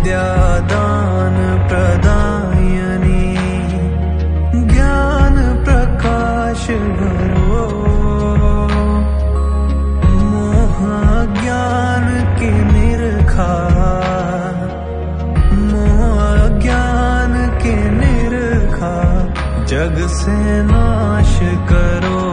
विद्यादान प्रदायिनी ज्ञान प्रकाश भरो मोह ज्ञान की निरखा मोह ज्ञान की निरखा जग से नाश करो।